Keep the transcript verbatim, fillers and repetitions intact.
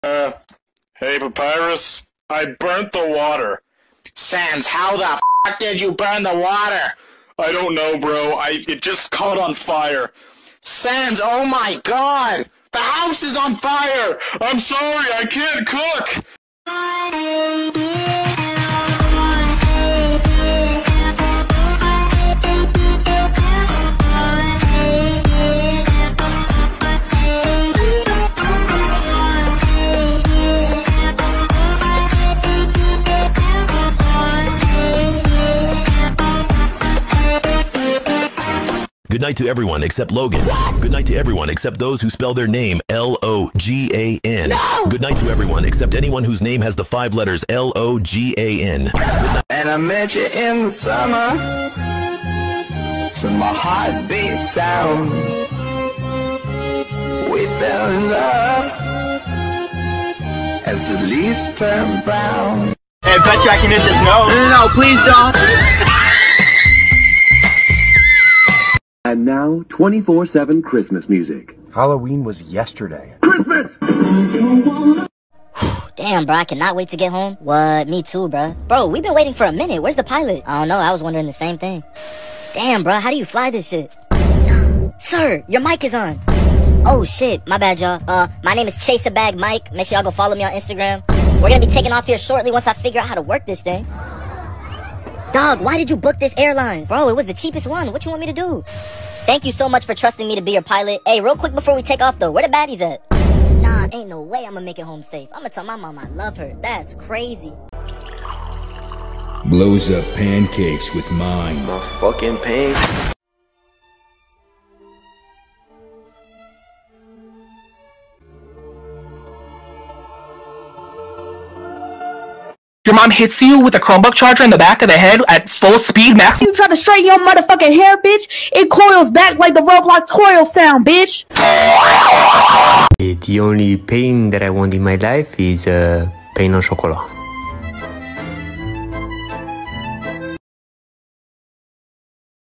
Uh, hey Papyrus, I burnt the water. Sans, how the f*** did you burn the water? I don't know, bro. I it just caught on fire. Sans, oh my god! The house is on fire! I'm sorry, I can't cook! Good night to everyone except Logan. What? Good night to everyone except those who spell their name L O G A N. No! Good night to everyone except anyone whose name has the five letters L O G A N. Good night. And I met you in the summer, to my heartbeat sound. We fell in love as the leaves turn brown. Hey, bet you I can hit this note. No, no, no, please don't. And now, twenty-four seven Christmas music. Halloween was yesterday. Christmas! Damn, bro, I cannot wait to get home. What? Me too, bro. Bro, we've been waiting for a minute. Where's the pilot? I don't know. I was wondering the same thing. Damn, bro, how do you fly this shit? Sir, your mic is on. Oh, shit. My bad, y'all. Uh, my name is Chase a Bag Mike. Make sure y'all go follow me on Instagram. We're gonna be taking off here shortly once I figure out how to work this thing. Dog, why did you book this airlines? Bro, it was the cheapest one. What you want me to do? Thank you so much for trusting me to be your pilot. Hey, real quick before we take off though, where the baddies at? Nah, ain't no way I'm gonna make it home safe. I'm gonna tell my mom I love her. That's crazy. Blows up pancakes with mine. My fucking pain. Your mom hits you with a Chromebook charger in the back of the head at full speed max. You try to straighten your motherfucking hair, bitch. It coils back like the Roblox coil sound, bitch. The only pain that I want in my life is uh, pain on chocolat.